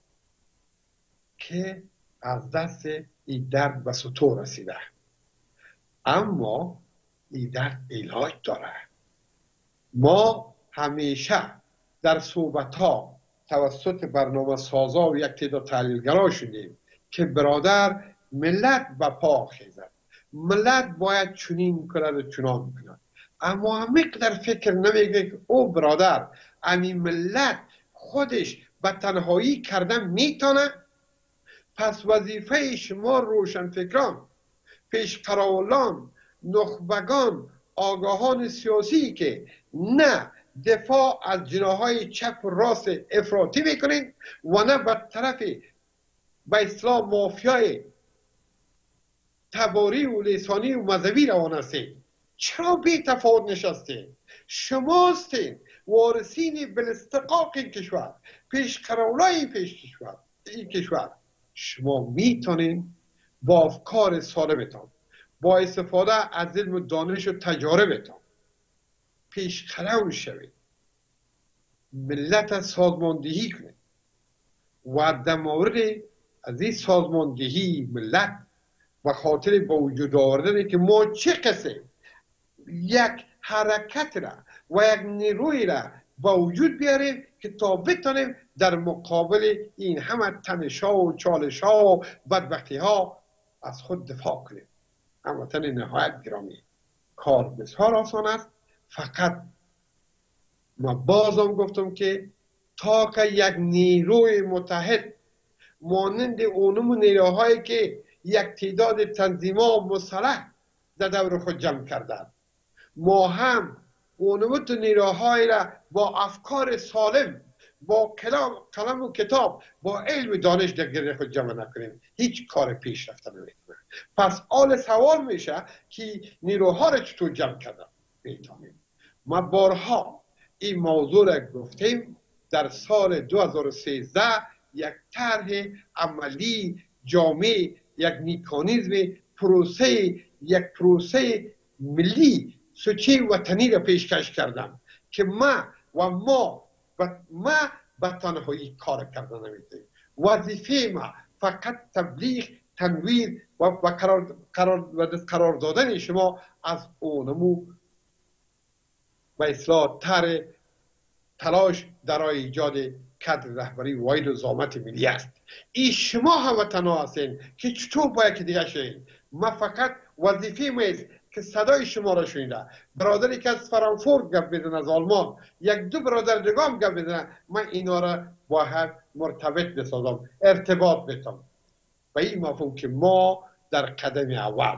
که از دست این درد به سطور رسیده. اما این درد علاج داره. ما همیشه در صحبت ها توسط برنامه سازا و یک تعداد تحلیلگرا شدیم که برادر ملت به پا خیزد، ملت باید چنین کند و چنان کند. اما همینقدر فکر نمیگه که او برادر امی ملت خودش به تنهایی کردن میتونه. پس وظیفه شما روشنفکران، پیشقراولان، نخبگان، آگاهان سیاسی که نه دفاع از جناحهای چپ و راست افراطی میکنین و نه به طرف به اصطلاح مافیای تباری و لسانی و مذهبی روان هستید. چرا بی تفاوت نشستید؟ شما هستید وارثین بالاستحقاق این کشور، پیشقراولای پیش کشور این کشور. شما میتونین با افکار سالمتان، با استفاده از علم و دانش و تجاربتان پیشقرار شوید، ملت سازماندهی کنید و در مورد از این سازماندهی ملت و خاطر با وجود آوردن که ما چه قصه یک حرکت را و یک نیروی را با وجود بیاریم که تا بتانیم در مقابل این همه تنش ها و چالش ها و بدبختی ها از خود دفاع کنیم. هموطن نهایت گرامی، کار بسیار آسان است، فقط ما بازم گفتم که تا که یک نیروی متحد مانند اونم نیروهایی که یک تعداد تنظیم‌ها مسلح در دور خود جمع کردند، ما هم اونم تو نیروهایی را با افکار سالم، با کلام قلم و کتاب، با علم و دانش در گرد خود جمع نکنیم، هیچ کار پیش رفته نمیتونه. پس آل سوال میشه که نیروها را چطور جمع کردن میتونیم. ما بارها این موضوع را گفتیم. در سال دو هزار و سیزده یک طرح عملی جامع، یک مکانیزم پروسه، یک پروسه ملی سوچه وطنی را پیشکش کردم که ما و ما و ما به تنهایی کار کردن نمیتونیم. وظیفه ما فقط تبلیغ، تنویر و قرار, قرار, و قرار دادن شما از اونمو و اصلاح تر تلاش در ایجاد کادر رهبری واحد و ضامن ملی است. این شما هموطنا هستین که چطور باید که دیگه شین. ما فقط وظیفه میست که صدای شما را شنیده. برادری که از فرانکفورت گپ بزنه، از آلمان، یک دو برادر دیگه هم گپ بزنه، من اینا را با هم مرتبط بسازم، ارتباط بتم. و این مفهوم که ما در قدم اول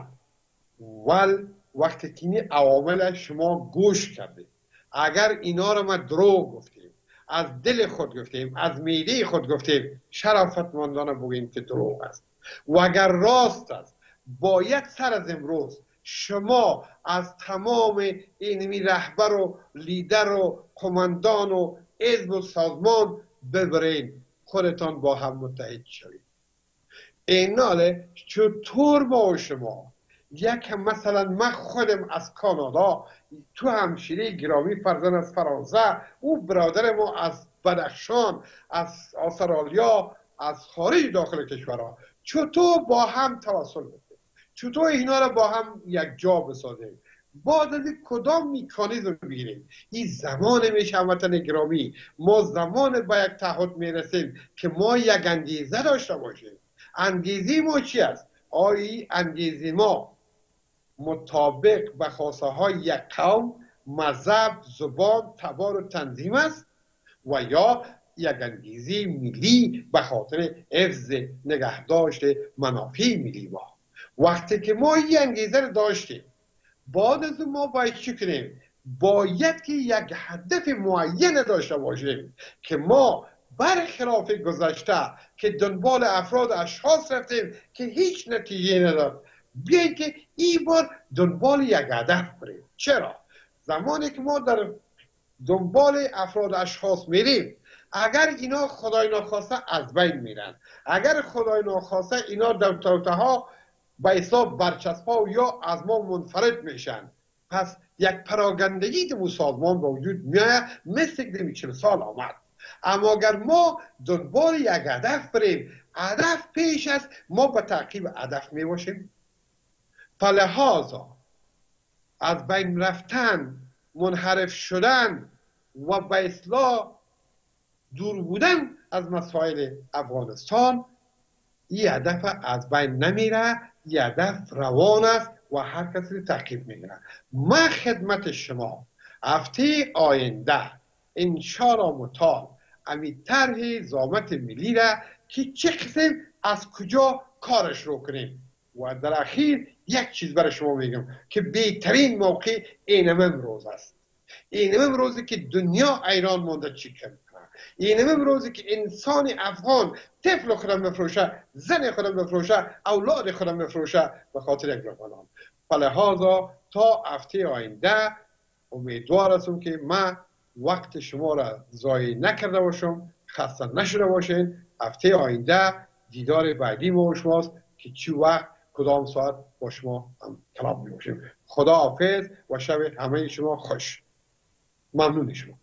ول وقتی که این عوامل شما گوش کردید، اگر اینا را ما دروغ گفتیم، از دل خود گفتیم، از میده خود گفتیم، شرافتمندانه بگوییم که دروغ است. و اگر راست است، باید سر از امروز شما از تمام اینمی رهبر و لیدر و قماندان و حزب و سازمان ببرین، خودتان با هم متحد شوید. این ناله چطور با شما یک مثلا من خودم از کانادا، تو همشیره گرامی فرزند از فرانسه، او برادر ما از بدخشان، از استرالیا، از خارج داخل کشورها، چطور با هم تواصل بکنیم، چطور اینا را با هم یک جا بسازیم، بعد از کدام مکانیزم بگیریم. این زمان میشه هموطن گرامی، ما زمان به یک تعهد میرسیم که ما یک انگیزه داشته باشیم. انگیزه ما چی است؟ آیا انگیزه ما مطابق به خواسته های یک قوم، مذهب، زبان، تبار و تنظیم است، و یا یک انگیزه ملی به خاطر حفظ نگهداشت منافع ملی ما؟ وقتی که ما این انگیزه رو داشتیم، بعد از ما باید چی کنیم؟ باید که یک هدف معین داشته باشیم که ما برخلاف گذشته که دنبال افراد اشخاص رفتیم که هیچ نتیجه نداد، بیایید که این بار دنبال یک هدف بریم. چرا؟ زمانی که ما در دنبال افراد اشخاص میریم، اگر اینا خدای ناخواسته از بین میرن، اگر خدای ناخواسته اینا در توته ها به حساب برچسب ها یا از ما منفرد میشن، پس یک پراگندگی در سازمان با وجود میاد، مثل که چهل سال آمد. اما اگر ما دنبال یک هدف بریم، هدف پیش است، ما به تعقیب هدف می باشیم. فلحاظا از بین رفتن، منحرف شدن و به اصلاح دور بودن از مسائل افغانستان، این هدف از بین نمیره، این هدف روان است و هر کسی تعقیب میگیره. من خدمت شما هفته آینده انشاءالله متعال امی طرح ضامن ملی را که چه قسم از کجا کارش رو کنیم. و در اخیر یک چیز برای شما میگم که بهترین موقع اینم امروز است. اینم امروزی که دنیا ایران مونده چی کنه، اینم امروزی که انسان افغان طفل خودم بفروشه، زن خودم بفروشه، اولاد خودم بفروشه به خاطر یک لقمه. فلحاظا تا هفته آینده امیدوار هستم که من وقت شما را ضایع نکرده باشم، خسته نشده باشین. هفته آینده دیدار بعدی ما شماست که چی وقت کدام ساعت با شما هم کلام می باشیم. خدا حافظ و شب همه شما خوش. ممنون شما.